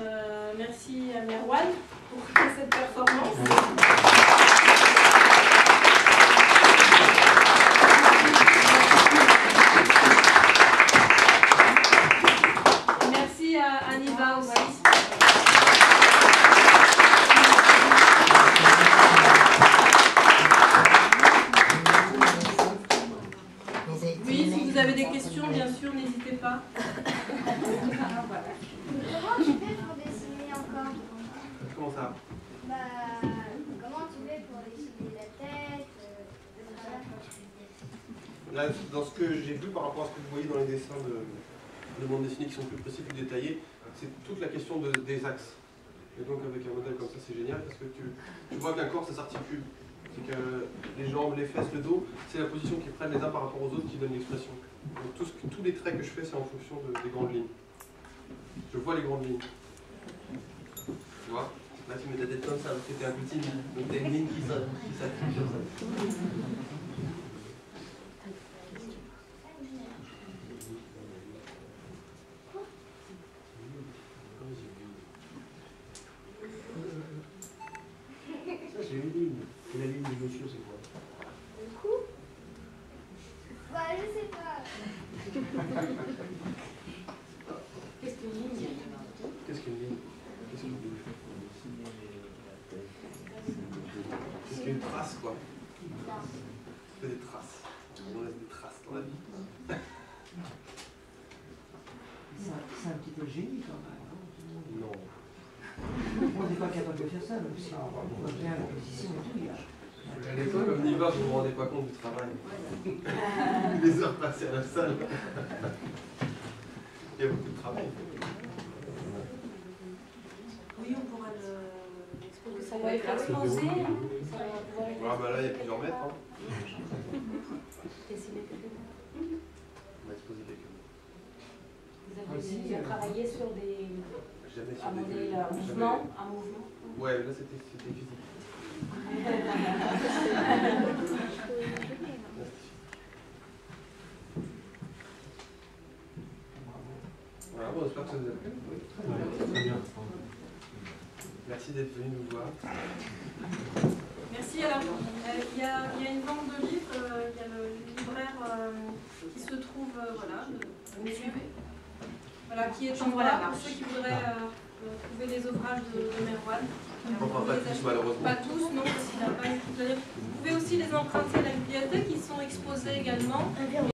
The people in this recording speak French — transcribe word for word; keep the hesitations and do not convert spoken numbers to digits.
Euh, merci à Merwan pour cette performance. Merci à Aniva aussi. Oui, si vous avez des questions, bien sûr, n'hésitez pas. Comment tu fais pour dessiner encore? Comment ça? Bah, comment tu fais pour dessiner la tête, euh, le Là, dans ce que j'ai vu par rapport à ce que vous voyez dans les dessins de, de bande dessinée qui sont plus précis, plus détaillés, c'est toute la question de, des axes. Et donc avec un modèle comme ça, c'est génial parce que tu, tu vois qu'un corps, ça s'articule. C'est que les jambes, les fesses, le dos, c'est la position qu'ils prennent les uns par rapport aux autres qui donne l'expression. Donc tout ce, tous les traits que je fais, c'est en fonction de, des grandes lignes. Je vois les grandes lignes. Tu vois? Là, tu mets ta tête comme ça, parce que t'es un petit, donc t'as une ligne qui s'active comme ça. Ça, c'est une ligne. Et la ligne du monsieur, c'est quoi? Le cou? Bah, je sais pas. Qu'est-ce qu'une ligne? Qu'est-ce qu'une ligne? Qu'est-ce qu'une ligne? Qu'est-ce qu'une trace, quoi? On fait des traces. On laisse des traces dans la vie. C'est un petit peu génie quand même. Non. On n'est pas capable de faire ça, même si on voit bien la position et tout. Il y a... À l'époque, comme Niva, vous ne vous rendez pas compte du travail. Les heures passées à la salle. Il y a beaucoup de travail. Oui, on pourra l'exposer. Ça va va être être exposé. Ah bah là, il y a plusieurs mètres. Hein. Dessiner quelque part. On va exposer quelques mètres. Vous avez déjà travaillé sur des... Jamais sur un des modèle, vues. un mouvement, un mouvement. Ouais, là c'était physique. Voilà, bon, j'espère que ça vous a plu. Oui. Très bien. Merci d'être venu nous voir. Merci. Alors, euh, il y, a, il y a une vente de livres, euh, il y a le libraire euh, qui se trouve, euh, voilà, vous me suivez, voilà, qui est en bas pour ceux qui voudraient euh, euh, trouver les ouvrages de, de Merwan. Enfin, pas tous, malheureusement. Pas tous, non, parce qu'il n'a pas une... Vous pouvez aussi les emprunter à la bibliothèque, ils sont exposés également.